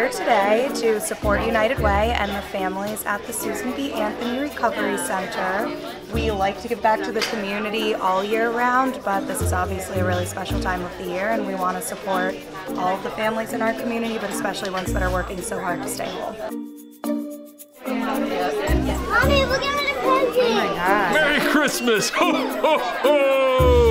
here today to support United Way and the families at the Susan B. Anthony Recovery Center. We like to give back to the community all year round, but this is obviously a really special time of the year, and we want to support all of the families in our community, but especially ones that are working so hard to stay whole. Mommy, look at the present! Oh my God. Merry Christmas! Ho, ho, ho!